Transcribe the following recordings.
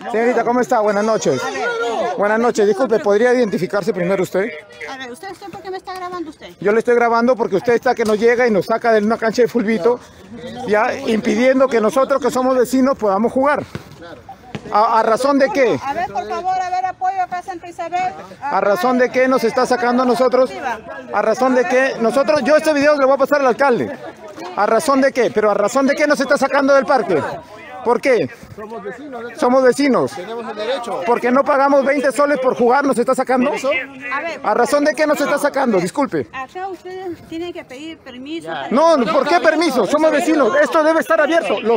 Señorita, ¿cómo está? Buenas noches. Buenas noches. Disculpe, ¿podría identificarse primero usted? A ver, ¿usted por qué me está grabando usted? Yo le estoy grabando porque usted está que nos llega y nos saca de una cancha de fulbito, ya impidiendo que nosotros que somos vecinos podamos jugar. ¿A razón de qué? A ver, por favor, a ver, apoyo acá a Santa Isabel. ¿A razón de qué nos está sacando a nosotros? ¿A razón de qué? Nosotros, yo este video le voy a pasar al alcalde. ¿A razón de qué? Pero ¿a razón de qué nos está sacando del parque? ¿Por qué? Somos vecinos. Somos vecinos. Tenemos el derecho. ¿Porque no pagamos 20 soles por jugar? ¿Nos está sacando? A ver, ¿A razón de qué nos está sacando? Disculpe. acá ustedes tienen que pedir permiso. No, ¿por qué permiso? Somos vecinos. Esto debe estar abierto. Los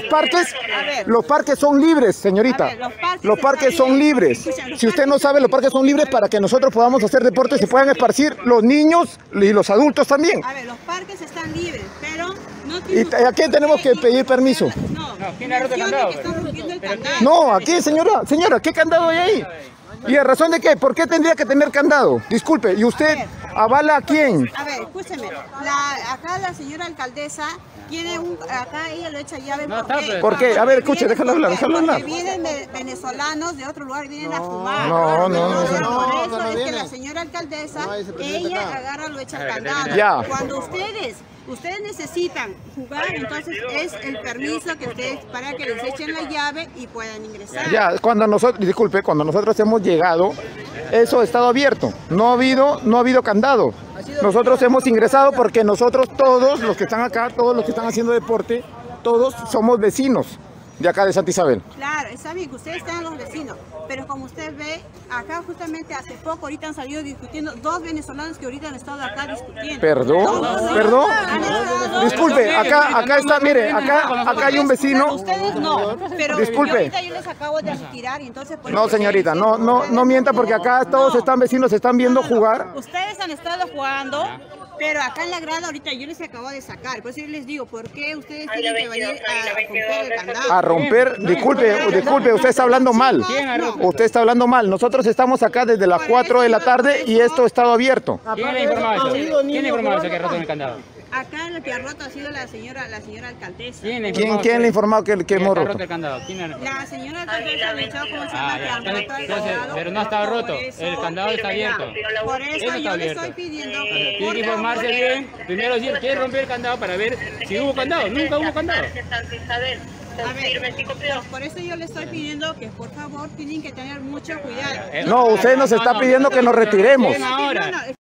parques son libres, señorita. Los parques son libres. Si usted no sabe, los parques son libres para que nosotros podamos hacer deporte y se puedan esparcir los niños y los adultos también. A ver, los parques están libres, pero no ¿Y tienen... a quién tenemos que pedir permiso? No, ¿quién ha roto el candado? que están rompiendo el candado. No, aquí, señora. Señora, ¿qué candado hay ahí? ¿Y a razón de qué? ¿Por qué tendría que tener candado? Disculpe, ¿y usted avala a quién? A ver, escúcheme. Acá la señora alcaldesa tiene acá ella lo echa llave. ¿Por qué? A ver, escuche, déjalo hablar, déjalo hablar. Porque vienen venezolanos de otro lugar, vienen a fumar. No. Por eso es que la señora alcaldesa, ella agarra, lo echa el candado. Ya. Cuando ustedes necesitan jugar, entonces es el permiso que ustedes, para que les echen la llave y puedan ingresar. Ya, cuando nosotros hemos llegado, eso ha estado abierto. No ha habido candado. Nosotros hemos ingresado porque nosotros todos los que están acá, todos los que están haciendo deporte, todos somos vecinos de acá de Santa Isabel. Claro, está bien que ustedes sean los vecinos, pero como usted ve, acá justamente hace poco, ahorita han salido discutiendo dos venezolanos que ahorita han estado acá discutiendo. ¿Perdón? Disculpe, acá está, mire, acá hay un vecino. Ustedes no, pero Disculpe. ahorita yo les acabo de retirar y entonces... No, señorita, no mienta porque acá todos están vecinos, están viendo jugar. Ustedes han estado jugando, pero acá en la grada ahorita yo les acabo de sacar. Por eso yo les digo, ¿por qué ustedes tienen que venir a romper el candado? A romper, disculpe, usted está hablando mal. Usted está hablando mal. Nosotros estamos acá desde las 4 de la tarde y esto ha estado abierto. ¿Quién le ha informado eso? ¿Quién le ha informado eso que ha roto el candado? Acá lo que ha roto ha sido la señora alcaldesa. ¿Quién le ha informado que hemos roto? El candado? ¿Quién ha roto? La señora alcaldesa me echó como se llama que han roto el candado. Pero no estaba roto, el candado está abierto. Por eso yo le estoy pidiendo que tiene que informarse bien. Primero decir, ¿quiere romper el candado para ver si hubo candado? Nunca hubo candado. A ver, por eso yo le estoy pidiendo que por favor tienen que tener mucho cuidado. No, usted nos está pidiendo que nos retiremos. Ahora.